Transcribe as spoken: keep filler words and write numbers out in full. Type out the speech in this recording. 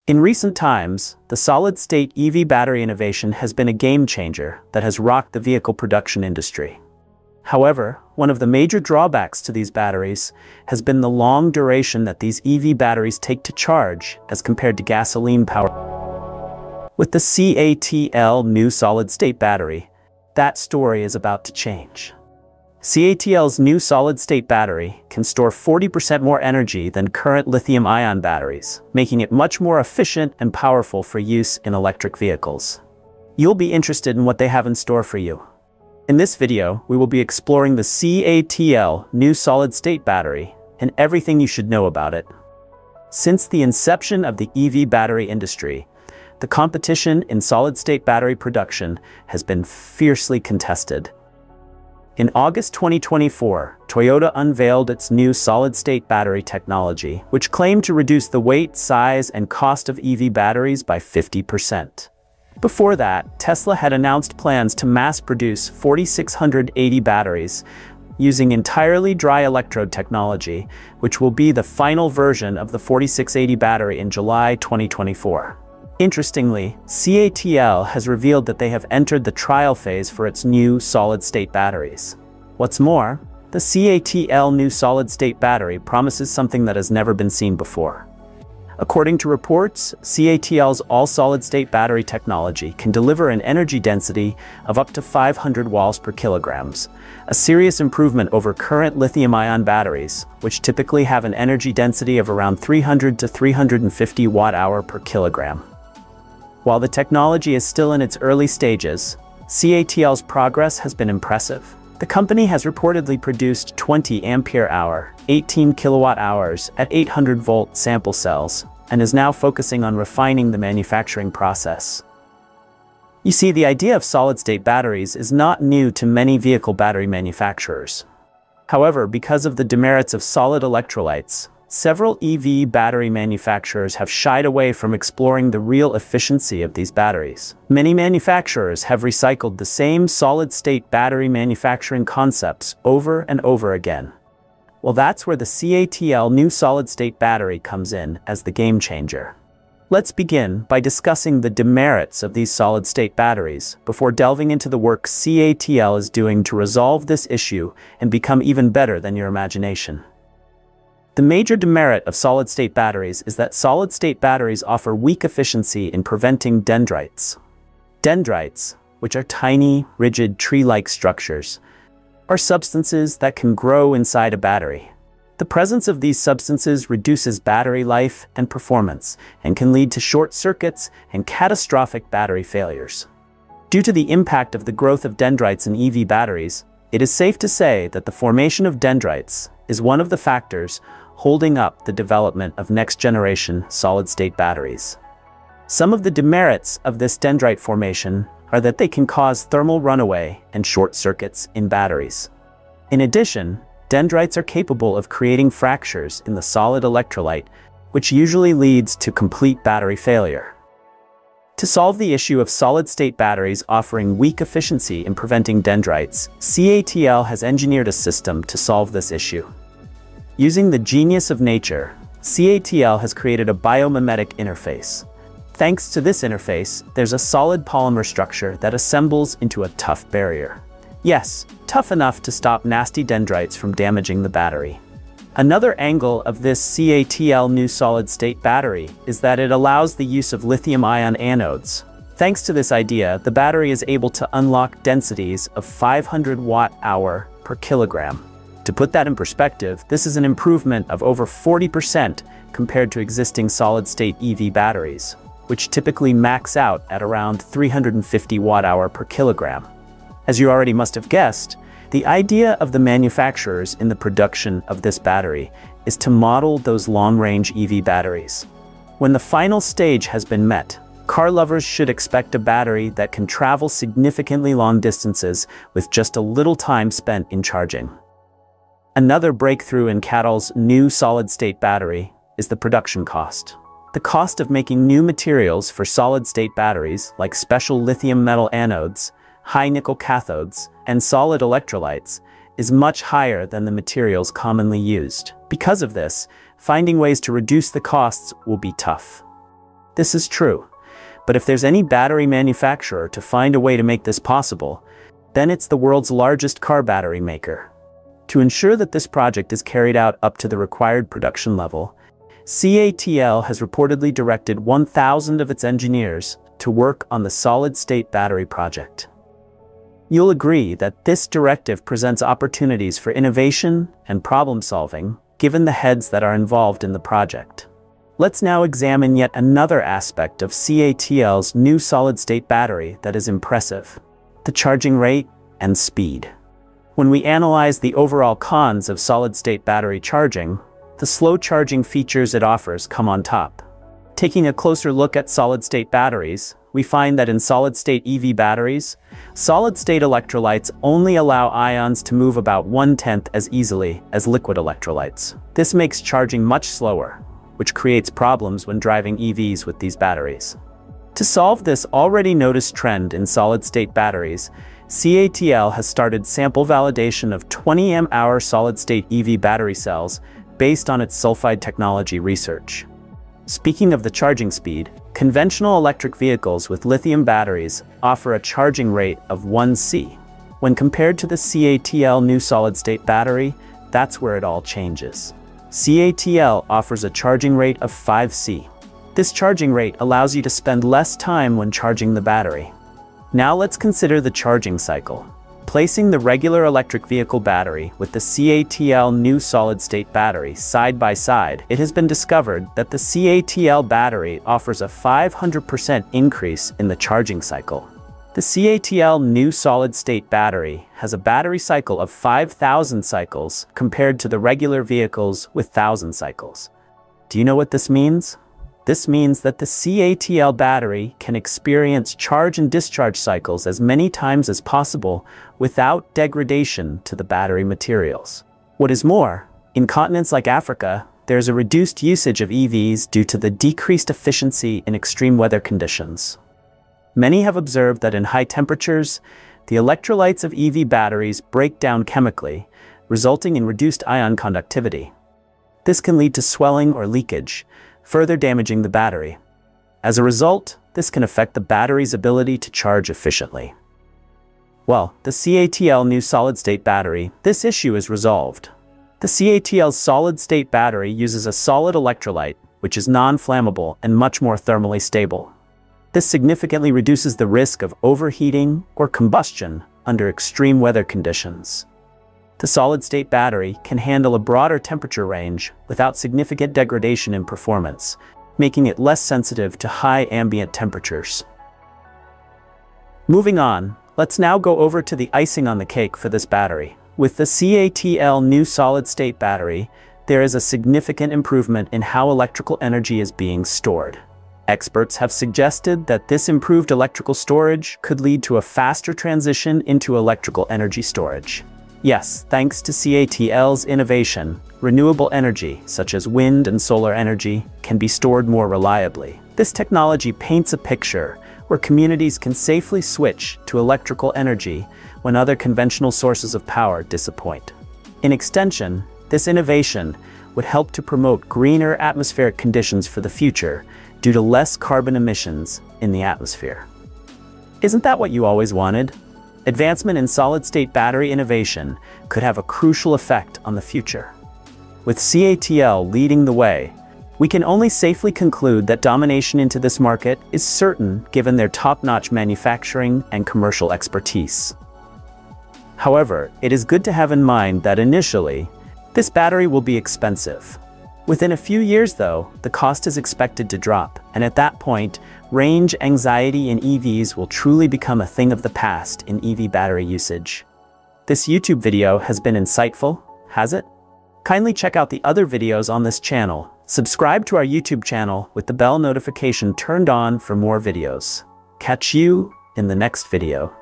In recent times, the solid-state E V battery innovation has been a game-changer that has rocked the vehicle production industry. However, one of the major drawbacks to these batteries has been the long duration that these E V batteries take to charge as compared to gasoline power. With the C A T L new solid-state battery, that story is about to change. C A T L's new solid-state battery can store forty percent more energy than current lithium-ion batteries, making it much more efficient and powerful for use in electric vehicles. You'll be interested in what they have in store for you. In this video, we will be exploring the C A T L new solid-state battery and everything you should know about it. Since the inception of the E V battery industry, the competition in solid-state battery production has been fiercely contested. In August twenty twenty-four, Toyota unveiled its new solid-state battery technology, which claimed to reduce the weight, size, and cost of E V batteries by fifty percent. Before that, Tesla had announced plans to mass-produce forty-six eighty batteries using entirely dry electrode technology, which will be the final version of the forty-six eighty battery in July twenty twenty-four. Interestingly, C A T L has revealed that they have entered the trial phase for its new solid-state batteries. What's more, the C A T L new solid-state battery promises something that has never been seen before. According to reports, C A T L's all-solid-state battery technology can deliver an energy density of up to five hundred watts per kilograms, a serious improvement over current lithium-ion batteries, which typically have an energy density of around three hundred to three hundred fifty watt-hour per kilogram. While the technology is still in its early stages, C A T L's progress has been impressive. The company has reportedly produced twenty ampere hour, eighteen kilowatt hours at eight hundred volt sample cells, and is now focusing on refining the manufacturing process. You see, the idea of solid-state batteries is not new to many vehicle battery manufacturers. However, because of the demerits of solid electrolytes, several E V battery manufacturers have shied away from exploring the real efficiency of these batteries. Many manufacturers have recycled the same solid-state battery manufacturing concepts over and over again. Well, that's where the C A T L new solid-state battery comes in as the game changer. Let's begin by discussing the demerits of these solid-state batteries before delving into the work C A T L is doing to resolve this issue and become even better than your imagination. The major demerit of solid-state batteries is that solid-state batteries offer weak efficiency in preventing dendrites. Dendrites, which are tiny, rigid, tree-like structures, are substances that can grow inside a battery. The presence of these substances reduces battery life and performance and can lead to short circuits and catastrophic battery failures. Due to the impact of the growth of dendrites in E V batteries, it is safe to say that the formation of dendrites is one of the factors holding up the development of next-generation solid-state batteries. Some of the demerits of this dendrite formation are that they can cause thermal runaway and short circuits in batteries. In addition, dendrites are capable of creating fractures in the solid electrolyte, which usually leads to complete battery failure. To solve the issue of solid-state batteries offering weak efficiency in preventing dendrites, C A T L has engineered a system to solve this issue. Using the genius of nature, C A T L has created a biomimetic interface. Thanks to this interface, there's a solid polymer structure that assembles into a tough barrier. Yes, tough enough to stop nasty dendrites from damaging the battery. Another angle of this C A T L new solid-state battery is that it allows the use of lithium-ion anodes. Thanks to this idea, the battery is able to unlock densities of five hundred watt-hour per kilogram. To put that in perspective, this is an improvement of over forty percent compared to existing solid-state E V batteries, which typically max out at around three hundred fifty watt-hour per kilogram. As you already must have guessed, the idea of the manufacturers in the production of this battery is to model those long-range E V batteries. When the final stage has been met, car lovers should expect a battery that can travel significantly long distances with just a little time spent in charging. Another breakthrough in C A T L's new solid-state battery is the production cost. The cost of making new materials for solid-state batteries, like special lithium metal anodes, high nickel cathodes, and solid electrolytes, is much higher than the materials commonly used. Because of this, finding ways to reduce the costs will be tough. This is true. But if there's any battery manufacturer to find a way to make this possible, then it's the world's largest car battery maker. To ensure that this project is carried out up to the required production level, C A T L has reportedly directed one thousand of its engineers to work on the solid-state battery project. You'll agree that this directive presents opportunities for innovation and problem-solving, given the heads that are involved in the project. Let's now examine yet another aspect of C A T L's new solid-state battery that is impressive: the charging rate and speed. When we analyze the overall cons of solid-state battery charging, the slow charging features it offers come on top. Taking a closer look at solid-state batteries, we find that in solid-state E V batteries, solid-state electrolytes only allow ions to move about one-tenth as easily as liquid electrolytes. This makes charging much slower, which creates problems when driving E Vs with these batteries. To solve this already noticed trend in solid-state batteries, C A T L has started sample validation of twenty amp hour solid-state E V battery cells based on its sulfide technology research. Speaking of the charging speed, conventional electric vehicles with lithium batteries offer a charging rate of one C. When compared to the C A T L new solid-state battery, that's where it all changes. C A T L offers a charging rate of five C. This charging rate allows you to spend less time when charging the battery. Now let's consider the charging cycle. Placing the regular electric vehicle battery with the C A T L new solid-state battery side by side, it has been discovered that the C A T L battery offers a five hundred percent increase in the charging cycle. The C A T L new solid-state battery has a battery cycle of five thousand cycles compared to the regular vehicles with one thousand cycles. Do you know what this means? This means that the C A T L battery can experience charge and discharge cycles as many times as possible without degradation to the battery materials. What is more, in continents like Africa, there's a reduced usage of E Vs due to the decreased efficiency in extreme weather conditions. Many have observed that in high temperatures, the electrolytes of E V batteries break down chemically, resulting in reduced ion conductivity. This can lead to swelling or leakage, further damaging the battery. As a result, this can affect the battery's ability to charge efficiently. Well, the C A T L new solid-state battery, this issue is resolved. The C A T L's solid-state battery uses a solid electrolyte, which is non-flammable and much more thermally stable. This significantly reduces the risk of overheating or combustion under extreme weather conditions. The solid-state battery can handle a broader temperature range without significant degradation in performance, making it less sensitive to high ambient temperatures. Moving on, let's now go over to the icing on the cake for this battery. With the C A T L new solid-state battery, there is a significant improvement in how electrical energy is being stored. Experts have suggested that this improved electrical storage could lead to a faster transition into electrical energy storage. Yes, thanks to C A T L's innovation, renewable energy, such as wind and solar energy, can be stored more reliably. This technology paints a picture where communities can safely switch to electrical energy when other conventional sources of power disappoint. In extension, this innovation would help to promote greener atmospheric conditions for the future due to less carbon emissions in the atmosphere. Isn't that what you always wanted? Advancement in solid-state battery innovation could have a crucial effect on the future. With C A T L leading the way, we can only safely conclude that domination into this market is certain given their top-notch manufacturing and commercial expertise. However, it is good to have in mind that initially, this battery will be expensive. Within a few years though, the cost is expected to drop, and at that point, range anxiety in E Vs will truly become a thing of the past in E V battery usage. This YouTube video has been insightful, has it? Kindly check out the other videos on this channel. Subscribe to our YouTube channel with the bell notification turned on for more videos. Catch you in the next video.